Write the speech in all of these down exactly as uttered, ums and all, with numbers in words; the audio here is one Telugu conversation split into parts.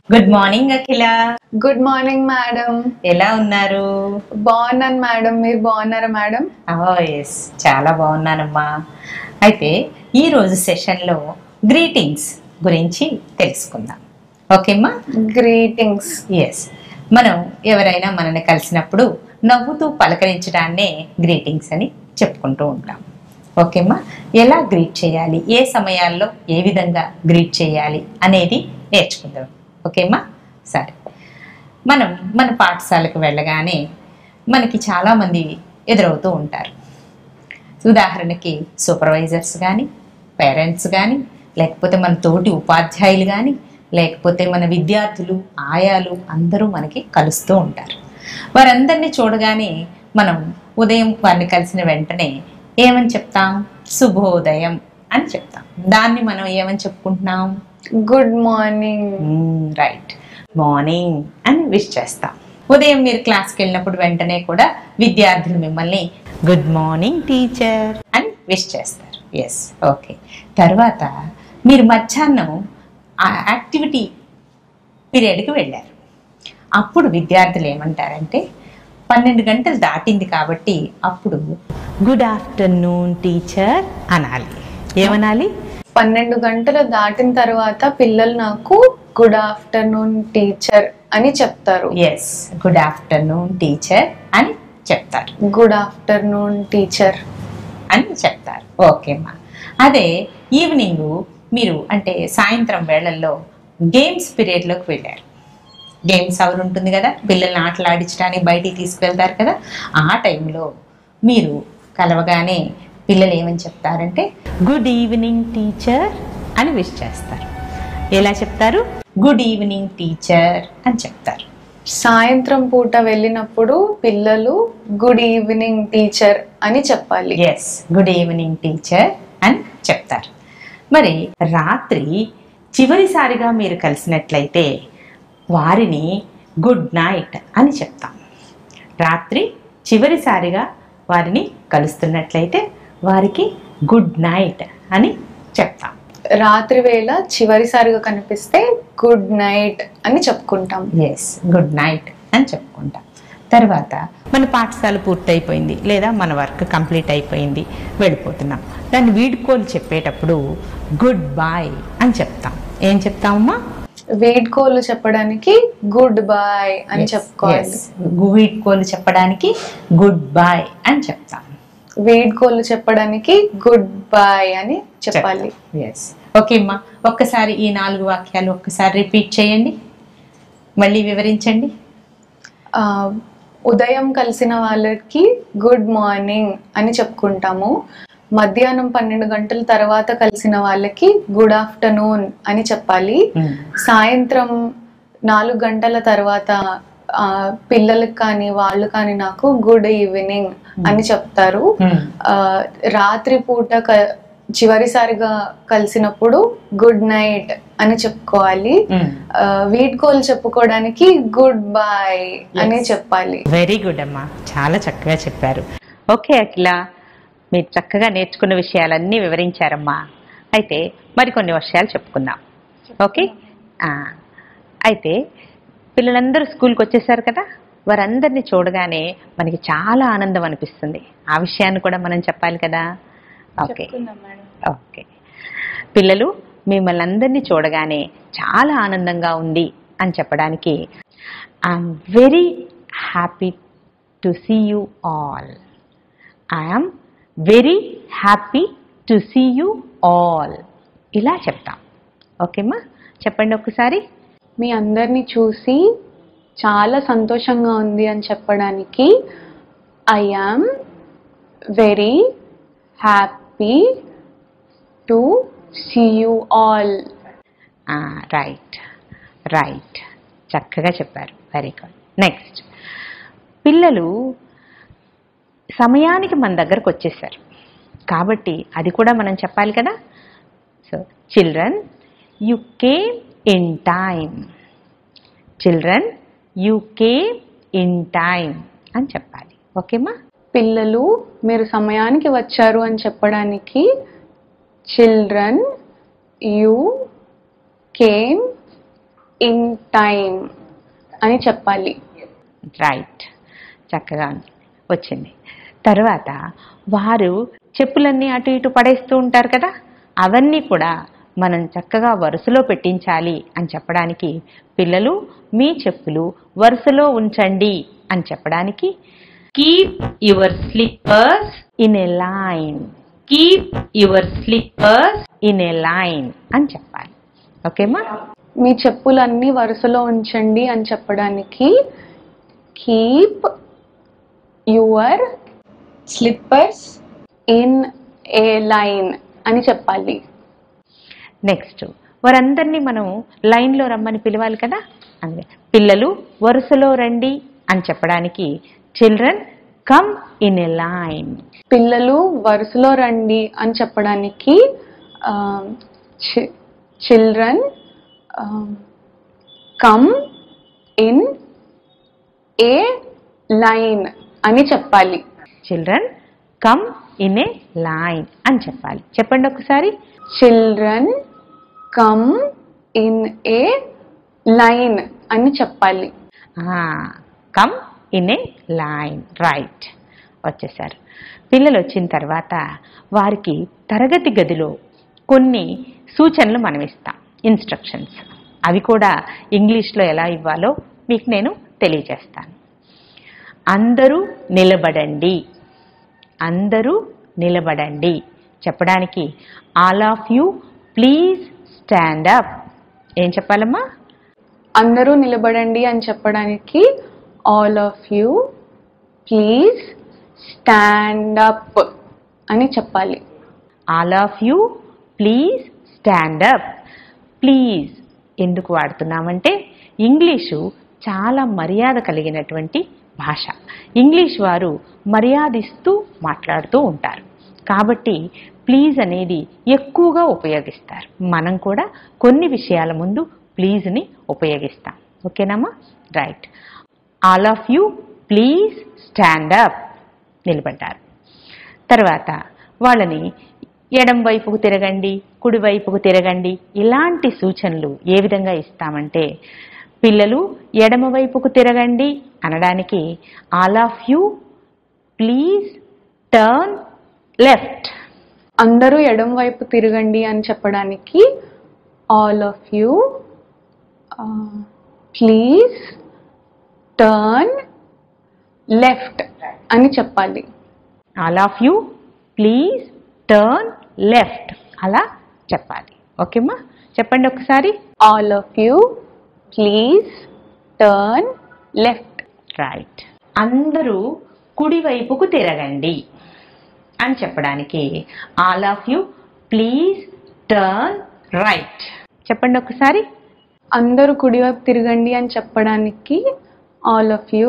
Good morning Akhila. Good morning madam. ఎలా ఉన్నారు? బాగున్నాను మేడం, మీరు బాగున్నారా మేడం? ఓ ఎస్, చాలా బాగున్నానమ్మా. అయితే ఈరోజు సెషన్లో గ్రీటింగ్స్ గురించి తెలుసుకుందాం. ఓకేమ్మా? గ్రీటింగ్స్. ఎస్, మనం ఎవరైనా మనల్ని కలిసినప్పుడు నవ్వుతూ పలకరించడాన్నే గ్రీటింగ్స్ అని చెప్పుకుంటూ ఉంటాం. ఓకేమ్మా? ఎలా గ్రీట్ చేయాలి, ఏ సమయాల్లో ఏ విధంగా గ్రీట్ చేయాలి అనేది నేర్చుకుందాం. ఓకేమ్మా? సరే, మనం మన పాఠశాలకు వెళ్ళగానే మనకి చాలామంది ఎదురవుతూ ఉంటారు. ఉదాహరణకి సూపర్వైజర్స్ కానీ, పేరెంట్స్ కానీ, లేకపోతే మన తోటి ఉపాధ్యాయులు కానీ, లేకపోతే మన విద్యార్థులు, ఆయాలు అందరూ మనకి కలుస్తూ ఉంటారు. వారందరినీ చూడగానే మనం ఉదయం వారిని కలిసిన వెంటనే ఏమని చెప్తాం? శుభోదయం అని చెప్తాం. దాన్ని మనం ఏమని చెప్పుకుంటున్నాం? Good morning. రైట్, మార్నింగ్ అని విష్ చేస్తాం. ఉదయం మీరు క్లాస్కి వెళ్ళినప్పుడు వెంటనే కూడా విద్యార్థులు మిమ్మల్ని గుడ్ మార్నింగ్ టీచర్ అని విష్ చేస్తారు. Yes, okay. తర్వాత మీరు మధ్యాహ్నం ఆ యాక్టివిటీ పీరియడ్కి వెళ్ళారు. అప్పుడు విద్యార్థులు ఏమంటారంటే, పన్నెండు గంటలు దాటింది కాబట్టి అప్పుడు గుడ్ ఆఫ్టర్నూన్ టీచర్ అనాలి. ఏమనాలి? పన్నెండు గంటలు దాటిన తర్వాత పిల్లలు నాకు గుడ్ ఆఫ్టర్నూన్ టీచర్ అని చెప్తారు. ఎస్, గుడ్ ఆఫ్టర్నూన్ టీచర్ అని చెప్తారు. గుడ్ ఆఫ్టర్నూన్ టీచర్ అని చెప్తారు. ఓకేమ్మా. అదే ఈవినింగ్ మీరు అంటే సాయంత్రం వేళల్లో గేమ్స్ పీరియడ్లోకి వెళ్ళారు. గేమ్స్ అవర్ ఉంటుంది కదా, పిల్లల్ని ఆటలు ఆడించడానికి బయటికి తీసుకువెళ్తారు కదా. ఆ టైంలో మీరు కలవగానే పిల్లలు ఏమని చెప్తారంటే గుడ్ ఈవినింగ్ టీచర్ అని విష్ చేస్తారు. ఎలా చెప్తారు? గుడ్ ఈవినింగ్ టీచర్ అని చెప్తారు. సాయంత్రం పూట వెళ్ళినప్పుడు పిల్లలు గుడ్ ఈవినింగ్ టీచర్ అని చెప్పాలి. ఎస్, గుడ్ ఈవినింగ్ టీచర్ అని చెప్తారు. మరి రాత్రి చివరిసారిగా మీరు కలిసినట్లయితే వారిని గుడ్ నైట్ అని చెప్తాం. రాత్రి చివరిసారిగా వారిని కలుస్తున్నట్లయితే వారికి గుడ్ నైట్ అని చెప్తాం. రాత్రి వేళ చివరిసారిగా కనిపిస్తే గుడ్ నైట్ అని చెప్పుకుంటాం. ఎస్, గుడ్ నైట్ అని చెప్పుకుంటాం. తర్వాత మన పాఠశాల పూర్తయిపోయింది లేదా మన వర్క్ కంప్లీట్ అయిపోయింది, వెళ్ళిపోతున్నాం. దాన్ని వీడ్కోలు చెప్పేటప్పుడు గుడ్ బాయ్ అని చెప్తాం. ఏం చెప్తామమ్మా? వీడ్కోలు చెప్పడానికి గుడ్ బాయ్ అని చెప్పుకోవాలి. వీడ్కోలు చెప్పడానికి గుడ్ బాయ్ అని చెప్తాం. వీడ్కోలు చెప్పడానికి గుడ్ బాయ్ అని చెప్పాలి. ఎస్, ఓకే అమ్మా. ఒక్కసారి ఈ నాలుగు వాక్యాలు ఒక్కసారి రిపీట్ చేయండి, మళ్ళీ వివరించండి. ఉదయం కలిసిన వాళ్ళకి గుడ్ మార్నింగ్ అని చెప్పుకుంటాము. మధ్యాహ్నం పన్నెండు గంటల తర్వాత కలిసిన వాళ్ళకి గుడ్ ఆఫ్టర్నూన్ అని చెప్పాలి. సాయంత్రం నాలుగు గంటల తర్వాత ఆ పిల్లలకు కానీ వాళ్ళు కానీ నాకు గుడ్ ఈవినింగ్ అని చెప్తారు. ఆ రాత్రి పూట చివరిసారిగా కలిసినప్పుడు గుడ్ నైట్ అని చెప్పుకోవాలి. వీడ్కోలు చెప్పుకోవడానికి గుడ్ బాయ్ అని చెప్పాలి. వెరీ గుడ్ అమ్మా, చాలా చక్కగా చెప్పారు. ఓకే అఖిల, మీరు చక్కగా నేర్చుకున్న విషయాలన్నీ వివరించారమ్మా. అయితే మరికొన్ని విషయాలు చెప్పుకుందాం. ఓకే, అయితే పిల్లలందరూ స్కూల్కి వచ్చేసారు కదా, వారందరినీ చూడగానే మనకి చాలా ఆనందం అనిపిస్తుంది. ఆ విషయాన్ని కూడా మనం చెప్పాలి కదా. ఓకే ఓకే పిల్లలు మిమ్మల్ని అందరినీ చూడగానే చాలా ఆనందంగా ఉంది అని చెప్పడానికి I'm very happy to see you all. I'm very happy to see you all ఇలా చెప్తాం. ఓకేమ్మా, చెప్పండి ఒక్కసారి. మీ అందరినీ చూసి చాలా సంతోషంగా ఉంది అని చెప్పడానికి I am very happy to see you all. Right right చక్కగా చెప్పారు. Very good. నెక్స్ట్, పిల్లలు సమయానికి మన దగ్గరకు వచ్చేసారు కాబట్టి అది కూడా మనం చెప్పాలి కదా. So children you came in time. Children you came in time అని చెప్పాలి. ఓకేమ్మా? పిల్లలు మీరు సమయానికి వచ్చారు అని చెప్పడానికి children you came in time అని చెప్పాలి. రైట్, చక్కగా వచ్చింది. తర్వాత వారు చెప్పులన్నీ అటు ఇటు పడేస్తూ ఉంటారు కదా, అవన్నీ కూడా మనం చక్కగా వరుసలో పెట్టించాలి అని చెప్పడానికి పిల్లలు మీ చెప్పులు వరుసలో ఉంచండి అని చెప్పడానికి keep your slippers in a line, keep your slippers in a line అని చెప్పాలి. ఓకేమా? మీ చెప్పులన్నీ వరుసలో ఉంచండి అని చెప్పడానికి keep your slippers in a line అని చెప్పాలి. నెక్స్ట్, వారందరినీ మనం లైన్లో రమ్మని పిలవాలి కదా, అందుకే పిల్లలు వరుసలో రండి అని చెప్పడానికి children come in a line. పిల్లలు వరుసలో రండి అని చెప్పడానికి children come in a line అని చెప్పాలి. Children come in a line అని చెప్పాలి. చెప్పండి ఒకసారి. Children come in a line అని చెప్పాలి. Come in a line. Right, వచ్చేసారు. పిల్లలు వచ్చిన తర్వాత వారికి తరగతి గదిలో కొన్ని సూచనలు మనం ఇస్తాం, ఇన్స్ట్రక్షన్స్. అవి కూడా ఇంగ్లీష్లో ఎలా ఇవ్వాలో మీకు నేను తెలియజేస్తాను. అందరూ నిలబడండి, అందరూ నిలబడండి చెప్పడానికి all of you please stand up. ఏం చెప్పాలమ్మా? అందరూ నిలబడండి అని చెప్పడానికి all of you please stand up అని చెప్పాలి. All of you please stand up. Please ఎందుకు వాడుతున్నామంటే ఇంగ్లీషు చాలా మర్యాద కలిగినటువంటి భాష. ఇంగ్లీష్ వారు మర్యాదిస్తూ మాట్లాడుతూ ఉంటారు కాబట్టి ప్లీజ్ అనేది ఎక్కువగా ఉపయోగిస్తారు. మనం కూడా కొన్ని విషయాల ముందు ప్లీజ్ని ఉపయోగిస్తాం. ఓకేనమ్మా? Right. All of you please stand up, నిలబడ్డారు. తర్వాత వాళ్ళని ఎడం వైపుకు తిరగండి, కుడివైపుకు తిరగండి, ఇలాంటి సూచనలు ఏ విధంగా ఇస్తామంటే పిల్లలు ఎడమ వైపుకు తిరగండి అనడానికి all of you please turn left. అందరూ ఎడం వైపు తిరగండి అని చెప్పడానికి all of you please turn left అని చెప్పాలి. All of you please turn left అలా చెప్పాలి. ఓకేమ్మా? చెప్పండి ఒకసారి. All of you please turn left. Right. అందరూ కుడివైపుకు తిరగండి అని చెప్పడానికి all of you please turn right. చెప్పండి ఒకసారి. అందరూ కుడివైపు తిరగండి అని చెప్పడానికి all of you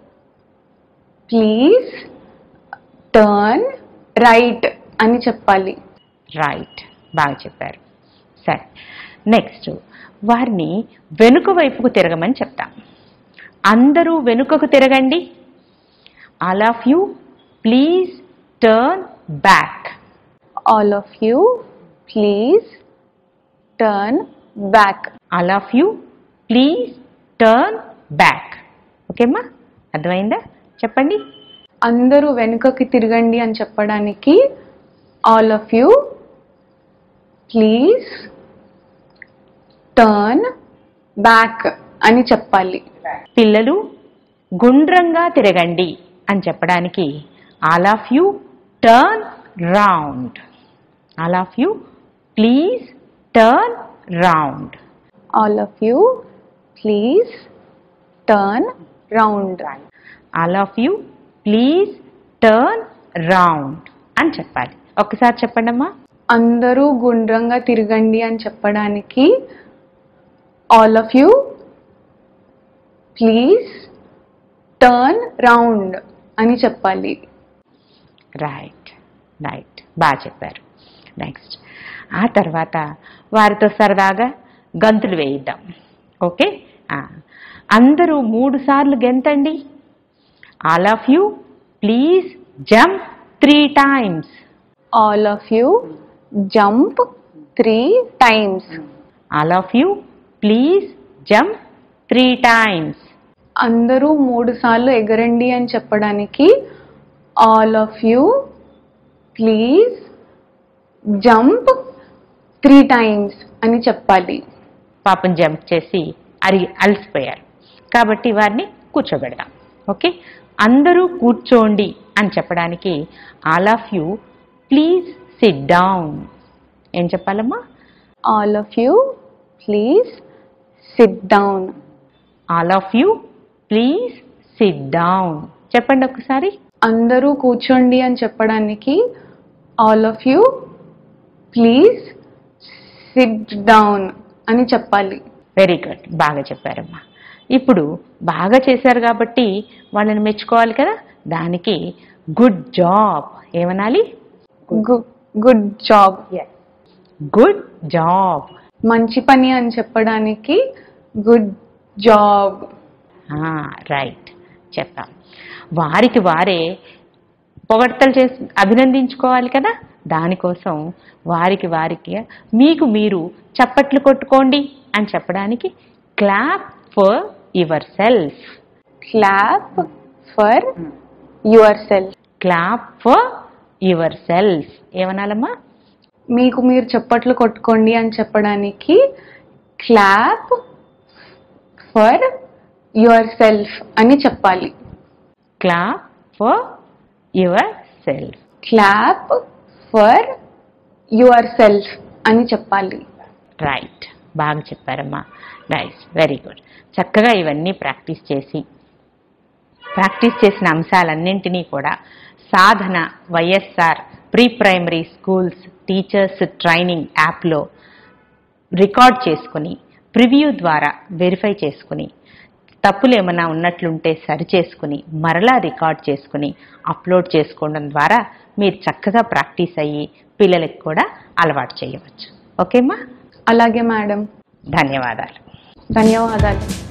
please turn right అని చెప్పాలి. రైట్, బాగా చెప్పారు. సరే, నెక్స్ట్ వారిని వెనుక వైపుకు తిరగమని చెప్తాం. అందరూ వెనుకకు తిరగండి. All of you please turn back. All of you please turn back. All of you please turn back. ఓకేమ్మా? అర్థమైందా? చెప్పండి. అందరూ వెనుకకి తిరగండి అని చెప్పడానికి all of you please turn back అని చెప్పాలి. పిల్లలు గుండ్రంగా తిరగండి అని చెప్పడానికి all of you turn round. All of you please turn round. All of you please turn round. All of you please turn round అని చెప్పాలి. ఒకసారి చెప్పండి అమ్మా. అందరూ గుండ్రంగా తిరగండి అని చెప్పడానికి all of you please turn round అని చెప్పాలి. రైట్, రైట్, బాగా చెప్పారు. నెక్స్ట్ ఆ తర్వాత వారితో సరదాగా గంతులు వేయిద్దాం. ఓకే? అందరూ మూడు సార్లు గెంతండి. All of you please jump three times. All of you jump three times. All of you please jump three times. అందరూ మూడు సార్లు ఎగరండి అని చెప్పడానికి all of you please jump three times అని చెప్పాలి. పాపం జంప్ చేసి అరి అలసిపోయారు కాబట్టి వారిని కూర్చోబెడదాం. ఓకే, అందరూ కూర్చోండి అని చెప్పడానికి all of you please sit down. ఏం చెప్పాలమ్మా? All of you please sit down. All of you please sit down. చెప్పండి ఒకసారి. అందరూ కూర్చోండి అని చెప్పడానికి all of you please sit down అని చెప్పాలి. వెరీ గుడ్, బాగా చెప్పారమ్మా. ఇప్పుడు బాగా చేశారు కాబట్టి వాళ్ళని మెచ్చుకోవాలి కదా, దానికి గుడ్ జాబ్ ఏమనాలి? Good job. Good job. మంచి పని అని చెప్పడానికి గుడ్ జాబ్. రైట్, చెప్పాం. వారికి వారే పొగడ్తలు చేసి అభినందించుకోవాలి కదా, దానికోసం వారికి వారికి మీకు మీరు చప్పట్లు కొట్టుకోండి అని చెప్పడానికి clap for yourself. Clap for yourself. Clap for yourself ఏమనాలమ్మా? మీకు మీరు చప్పట్లు కొట్టుకోండి అని చెప్పడానికి క్లాప్ ఫర్ యువర్ సెల్ఫ్ అని చెప్పాలి. Clap for yourself. Clap for yourself అని చెప్పాలి. రైట్, బాగా చెప్పారమ్మా. Nice, very good. చక్కగా ఇవన్నీ ప్రాక్టీస్ చేసి ప్రాక్టీస్ చేసిన అంశాలన్నింటినీ కూడా సాధన YSR pre primary schools teachers training యాప్లో రికార్డ్ చేసుకుని ప్రివ్యూ ద్వారా వెరిఫై చేసుకుని తప్పులు ఏమైనా ఉన్నట్లుంటే సరి చేసుకుని మరలా రికార్డ్ చేసుకుని అప్లోడ్ చేసుకోవడం ద్వారా మీరు చక్కగా ప్రాక్టీస్ అయ్యి పిల్లలకు కూడా అలవాటు చేయవచ్చు. ఓకేమ్మా? అలాగే మేడం. ధన్యవాదాలు. ధన్యవాదాలు.